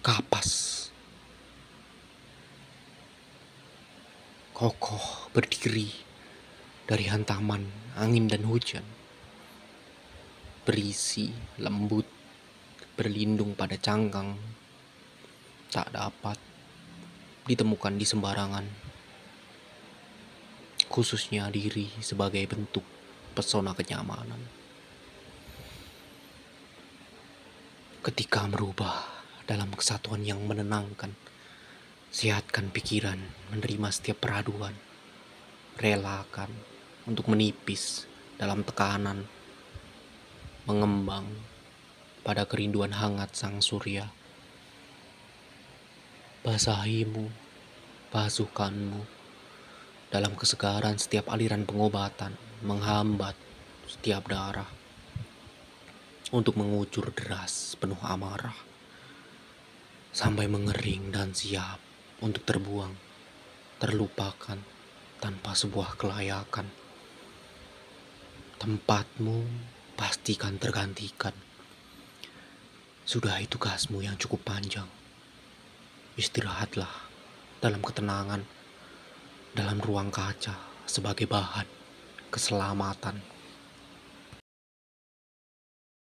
Kapas, kokoh berdiri dari hantaman angin dan hujan, berisi lembut berlindung pada cangkang, tak dapat ditemukan di sembarangan, khususnya diri sebagai bentuk pesona kenyamanan. Ketika merubah dalam kesatuan yang menenangkan, sehatkan pikiran, menerima setiap peraduan, relakan untuk menipis dalam tekanan, mengembang pada kerinduan hangat sang surya. Basahimu, basuhkanmu dalam kesegaran setiap aliran pengobatan, menghambat setiap darah untuk mengucur deras penuh amarah, sampai mengering dan siap untuk terbuang, terlupakan tanpa sebuah kelayakan. Tempatmu pastikan tergantikan. Sudahi tugasmu yang cukup panjang. Istirahatlah dalam ketenangan, dalam ruang kaca sebagai bahan keselamatan.